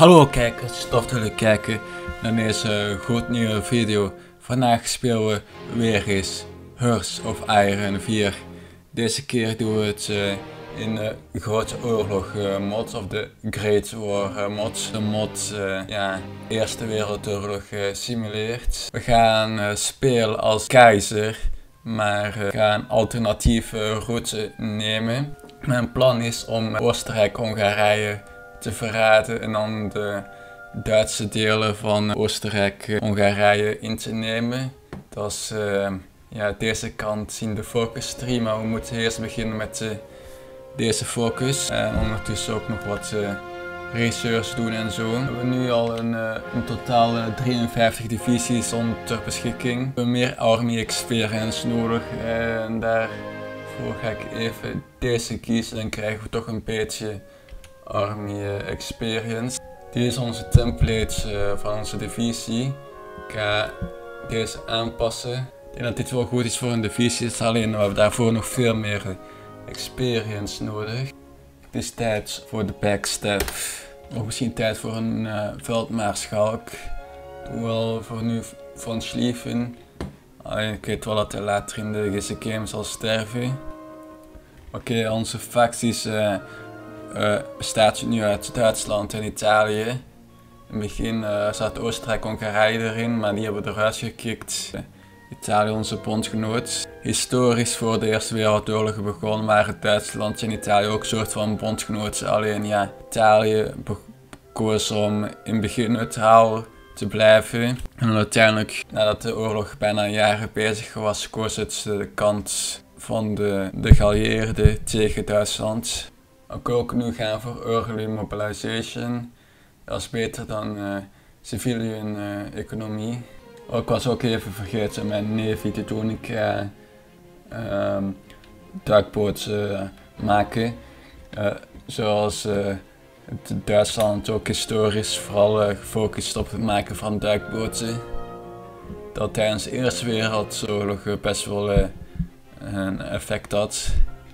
Hallo kijkers, tof dat jullie kijken naar deze gloednieuwe video. Vandaag spelen we weer eens Hearts of Iron 4. Deze keer doen we het in de Grote Oorlog mod, of de Great War mod. De mod Eerste Wereldoorlog simuleert. We gaan spelen als keizer, maar we gaan een alternatieve route nemen. Mijn plan is om Oostenrijk-Hongarije te verraden en dan de Duitse delen van Oostenrijk-Hongarije in te nemen. Dat is deze kant zien de focus stream, maar we moeten eerst beginnen met deze focus. En ondertussen ook nog wat research doen en zo. We hebben nu al in totaal 53 divisies ter beschikking. We hebben meer army experience nodig en daarvoor ga ik even deze kiezen. Dan krijgen we toch een beetje army experience. Dit is onze template van onze divisie. Ik ga deze aanpassen. Ik denk dat dit wel goed is voor een divisie, alleen we hebben daarvoor nog veel meer experience nodig. Het is tijd voor de backstab. Nog misschien tijd voor een veldmaarschalk. Doe wel voor nu van Schlieffen. Alleen ik weet wel dat hij later in deze game zal sterven. Oké, onze facties bestaat nu uit Duitsland en Italië. In het begin zat Oostenrijk-Hongarije erin, maar die hebben we eruit gekikt. Italië, onze bondgenoot. Historisch voor de Eerste Wereldoorlog begonnen waren Duitsland en Italië ook een soort van bondgenoten. Alleen ja, Italië koos om in het begin neutraal te blijven. En dan uiteindelijk, nadat de oorlog bijna jaren bezig was, koos het de kant van de geallieerden tegen Duitsland. Ik wil ook nu gaan voor early mobilization. Dat is beter dan civilian economie. Ik was ook even vergeten mijn navy te doen. Ik ga duikboten maken. Zoals Duitsland ook historisch vooral gefocust op het maken van duikboten. Dat tijdens de Eerste Wereldoorlog best wel een effect had.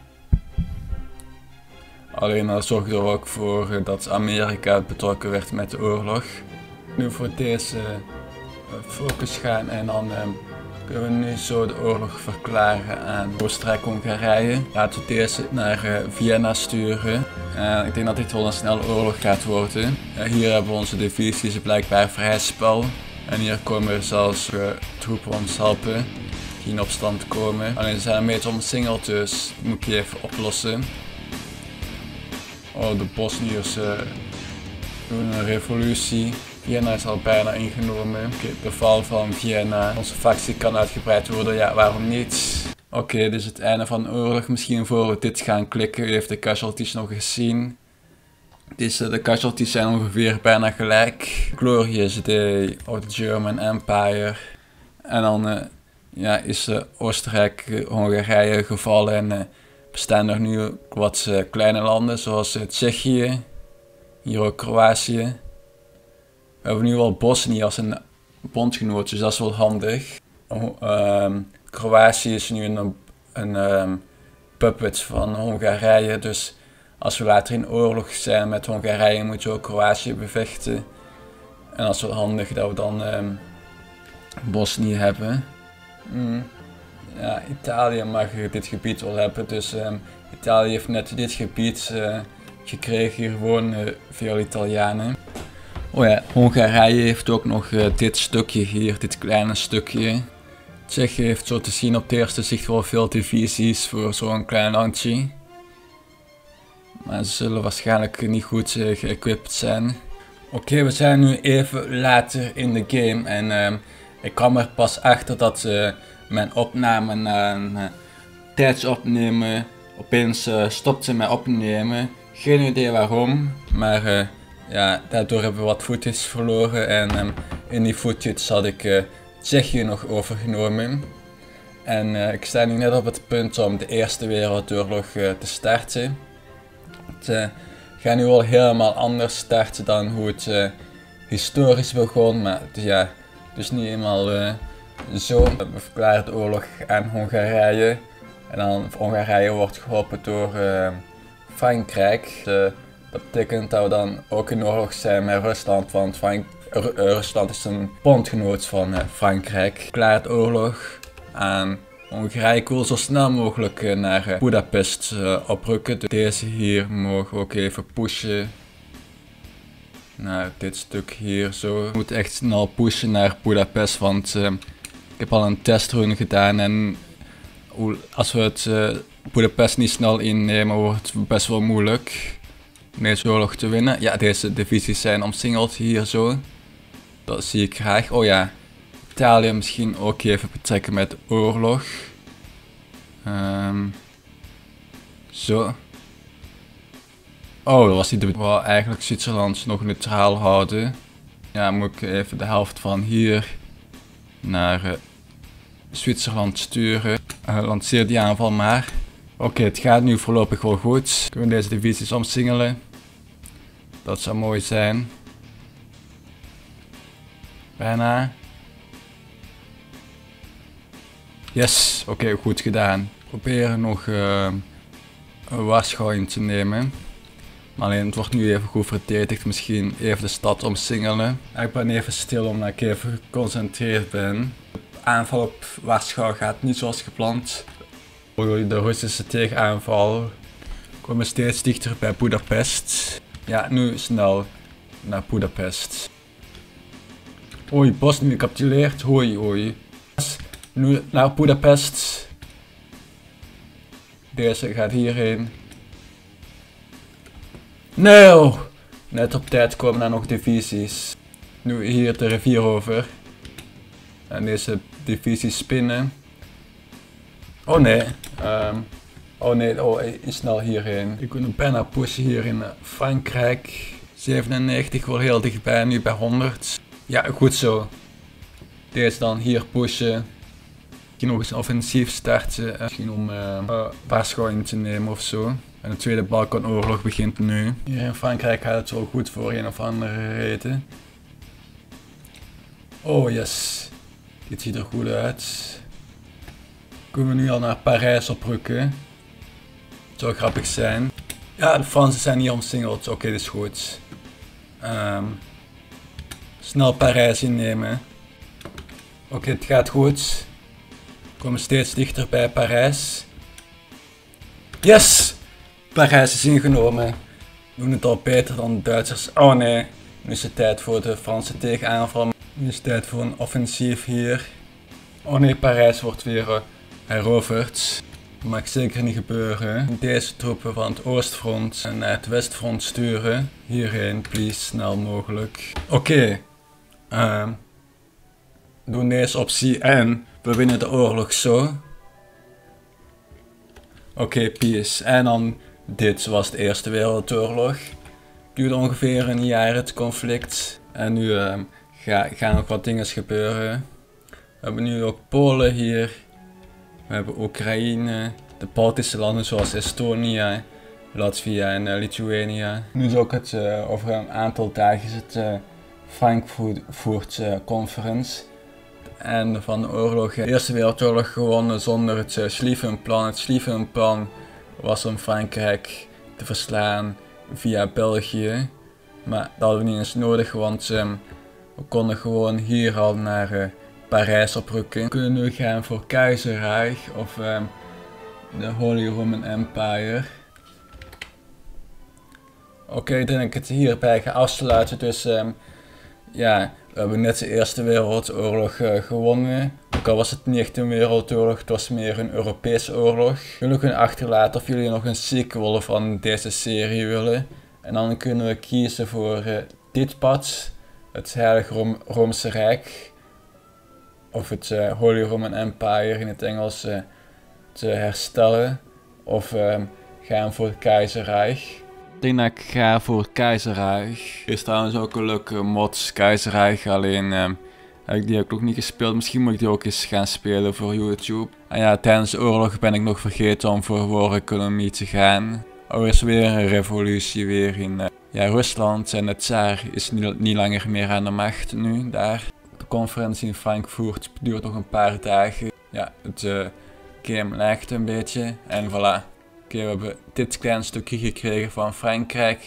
Alleen dat zorgde er ook voor dat Amerika betrokken werd met de oorlog. Nu voor deze focus gaan en dan kunnen we nu zo de oorlog verklaren aan Oostenrijk-Hongarije. Laten we deze naar Vienna sturen. Ik denk dat dit wel een snelle oorlog gaat worden. Hier hebben we onze divisies blijkbaar vrij spel. En hier komen er zelfs troepen ons helpen die in opstand komen. Alleen ze zijn een beetje omsingeld, dus dat moet ik even oplossen. Oh, de Bosniërs doen een revolutie. Vienna is al bijna ingenomen. De val van Vienna. Onze factie kan uitgebreid worden, ja, waarom niet? Oké, dit is het einde van de oorlog. Misschien voor we dit gaan klikken, u heeft de casualties nog gezien. De casualties zijn ongeveer bijna gelijk. Glorious Day of the German Empire. En dan is Oostenrijk-Hongarije gevallen en bestaan er nu wat kleine landen zoals Tsjechië, hier ook Kroatië. We hebben nu al Bosnië als een bondgenoot, dus dat is wel handig. Kroatië is nu een puppet van Hongarije, dus als we later in oorlog zijn met Hongarije moeten we ook Kroatië bevechten. En dat is wel handig dat we dan Bosnië hebben. Ja, Italië mag dit gebied wel hebben, dus Italië heeft net dit gebied gekregen, hier wonen veel Italianen. Oh ja, Hongarije heeft ook nog dit stukje hier, dit kleine stukje. Tsjechië heeft zo te zien op het eerste zicht wel veel divisies voor zo'n klein landje. Maar ze zullen waarschijnlijk niet goed geëquipt zijn. Oké, we zijn nu even later in de game en ik kwam er pas achter dat mijn opname na een tijdsopnemen opeens stopte met opnemen. Geen idee waarom, maar ja, daardoor hebben we wat footage verloren en in die footage had ik Tsjechië nog overgenomen. En ik sta nu net op het punt om de Eerste Wereldoorlog te starten. Het gaat nu wel helemaal anders starten dan hoe het historisch begon, maar dus niet eenmaal zo. We verklaren de oorlog aan Hongarije en dan Hongarije wordt geholpen door Frankrijk. De Dat betekent dat we dan ook in oorlog zijn met Rusland, want Rusland is een bondgenoot van Frankrijk. Klaart oorlog aan Hongarije. Ik wil zo snel mogelijk naar Budapest oprukken. Deze hier mogen we ook even pushen. Naar dit stuk hier zo. Ik moet echt snel pushen naar Budapest, want ik heb al een testrun gedaan en als we het Budapest niet snel innemen, wordt het best wel moeilijk om deze oorlog te winnen. Ja, deze divisies zijn omsingeld hier zo. Dat zie ik graag. Oh ja, Italië misschien ook even betrekken met de oorlog. Zo. Oh, dat was niet de bedoeling. Ik wou eigenlijk Zwitserland nog neutraal houden. Ja, moet ik even de helft van hier naar Zwitserland sturen. Lanceer die aanval maar. Oké, het gaat nu voorlopig wel goed. Kunnen we deze divisies omsingelen? Dat zou mooi zijn. Bijna. Yes, oké, goed gedaan. Proberen nog Warschau in te nemen. Maar alleen het wordt nu even goed verdedigd. Misschien even de stad omsingelen. Ik ben even stil omdat ik even geconcentreerd ben. De aanval op Warschau gaat niet zoals gepland. De Russische tegenaanval komen steeds dichter bij Budapest. Ja, nu snel naar Budapest. Oei, Bosnië gecapituleerd. Oei. Nu naar Budapest. Deze gaat hierheen. Nee! Net op tijd komen er nog divisies. Nu hier de rivier over. En deze divisies spinnen. Oh nee. Snel hierheen. Ik kan bijna pushen hier in Frankrijk. 97, wel heel dichtbij, nu bij 100. Ja, goed zo. Deze dan hier pushen. Misschien nog eens een offensief starten. Misschien om Warschau in te nemen of zo. En de Tweede Balkanoorlog begint nu. Hier in Frankrijk gaat het wel goed voor een of andere reden. Oh yes. Dit ziet er goed uit. Kunnen we nu al naar Parijs oprukken? Het zou grappig zijn. Ja, de Fransen zijn hier omsingeld. Oké, dat is goed. Snel Parijs innemen. Oké, het gaat goed. We komen steeds dichter bij Parijs. Yes! Parijs is ingenomen. We doen het al beter dan de Duitsers. Oh nee, nu is het tijd voor de Franse tegenaanval. Nu is het tijd voor een offensief hier. Oh nee, Parijs wordt weer heroverd. Dat mag zeker niet gebeuren. Deze troepen van het oostfront naar het westfront sturen. Hierheen, please, snel mogelijk. Oké. Doen deze optie en we winnen de oorlog zo. Oké, peace. En dan dit was de Eerste Wereldoorlog. Duurde ongeveer een jaar het conflict. En nu gaan nog wat dingen gebeuren. We hebben nu ook Polen hier. We hebben Oekraïne. De Baltische landen zoals Estonië, Latvia en Lithuania. Nu is ook over een aantal dagen is het Frankfurt Conference. En van de oorlog, de Eerste Wereldoorlog gewonnen zonder het Schlieffen-plan. Het Schlieffen-plan was om Frankrijk te verslaan via België. Maar dat hadden we niet eens nodig, want we konden gewoon hier al naar Parijs oprukken. We kunnen nu gaan voor Keizerrijk of de Holy Roman Empire. Oké, ik denk dat ik het hierbij ga afsluiten. Dus ja, we hebben net de Eerste Wereldoorlog gewonnen. Ook al was het niet echt een wereldoorlog, het was meer een Europese oorlog. Jullie kunnen achterlaten of jullie nog een sequel van deze serie willen. En dan kunnen we kiezen voor dit pad, het Heilige Roomse Rijk. Of het Holy Roman Empire in het Engels te herstellen. Of gaan voor het Keizerrijk. Ik denk dat ik ga voor het Keizerrijk. Is trouwens ook een leuke mod, Keizerrijk, alleen die heb ik nog niet gespeeld. Misschien moet ik die ook eens gaan spelen voor YouTube. En ja, tijdens de oorlog ben ik nog vergeten om voor war-economie te gaan. Er is weer een revolutie weer in Rusland en de tsaar is niet langer meer aan de macht nu daar. De conferentie in Frankfurt duurt nog een paar dagen. Ja, het game lijkt een beetje en voilà. Oké, we hebben dit klein stukje gekregen van Frankrijk.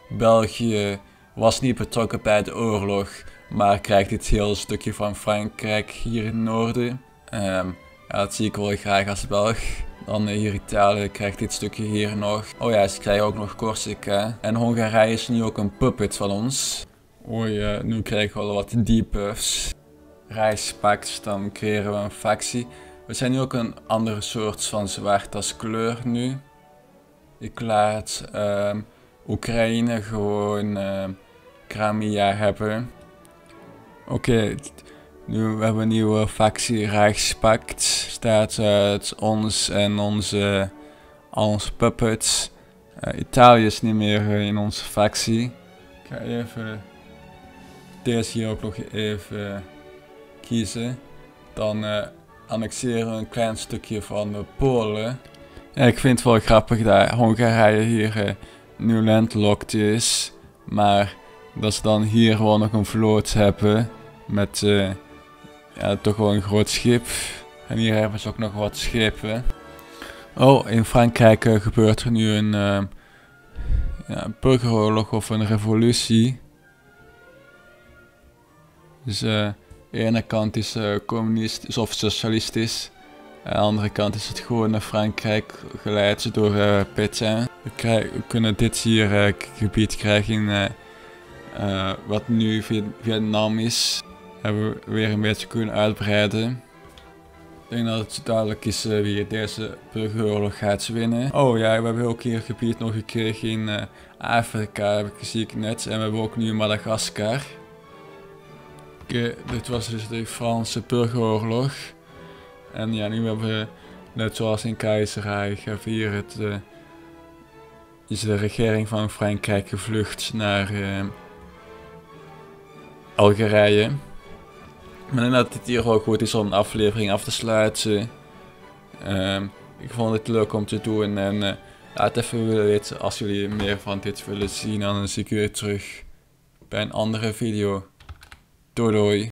België was niet betrokken bij de oorlog, maar krijgt dit hele stukje van Frankrijk hier in het noorden. Ja, dat zie ik wel graag als Belg. Dan hier Italië krijgt dit stukje hier nog. Oh ja, ze krijgen ook nog Corsica. En Hongarije is nu ook een puppet van ons. Oei, nu krijgen we wel wat debuffs. Rijkspact, dan creëren we een factie. We zijn nu ook een andere soort van zwart als kleur nu. Ik laat Oekraïne gewoon Crimea hebben. Oké, nu hebben we een nieuwe factie Rijkspact. Staat uit ons en onze puppets. Italië is niet meer in onze factie. Ik ga even deze hier ook nog even kiezen. Dan annexeren we een klein stukje van Polen. Ja, ik vind het wel grappig dat Hongarije hier nu landlocked is. Maar dat ze dan hier gewoon nog een vloot hebben. Met ja, toch wel een groot schip. En hier hebben ze ook nog wat schepen. Oh, in Frankrijk gebeurt er nu een ja, burgeroorlog of een revolutie. Dus de ene kant is communistisch of socialistisch. Aan de andere kant is het gewoon Frankrijk geleid door Pétain. We kunnen dit hier gebied krijgen in wat nu Vietnam is. Hebben we weer een beetje kunnen uitbreiden. Ik denk dat het duidelijk is wie deze burgeroorlog gaat winnen. Oh ja, we hebben ook hier gebied nog gekregen in Afrika, zie ik net. En we hebben ook nu Madagaskar. Oké, dit was dus de Franse burgeroorlog. En ja, nu hebben we, net zoals in Keizerrijk, hier is de regering van Frankrijk gevlucht naar Algerije. Maar ik denk dat het hier wel goed is om een aflevering af te sluiten. Ik vond het leuk om te doen en laat even weten als jullie meer van dit willen zien. Dan zie ik jullie terug bij een andere video. Doei doei.